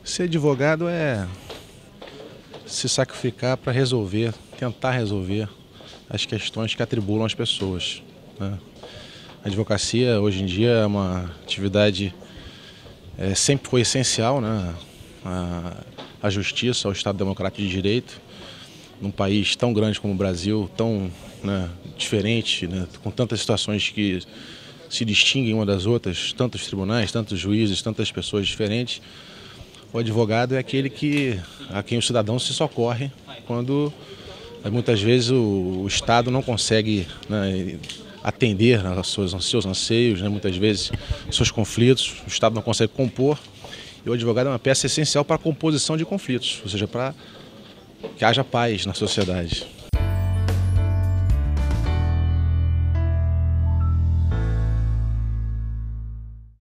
Ser advogado é se sacrificar para resolver, tentar resolver as questões que atribulam as pessoas, né? A advocacia hoje em dia é uma atividade, sempre foi essencial, né? A justiça, ao Estado Democrático de Direito, num país tão grande como o Brasil, tão, né, diferente, né, com tantas situações que se distinguem uma das outras, tantos tribunais, tantos juízes, tantas pessoas diferentes. O advogado é aquele a quem o cidadão se socorre quando muitas vezes o Estado não consegue, né, atender aos seus anseios, né, muitas vezes seus conflitos, o Estado não consegue compor. E o advogado é uma peça essencial para a composição de conflitos, ou seja, para que haja paz na sociedade.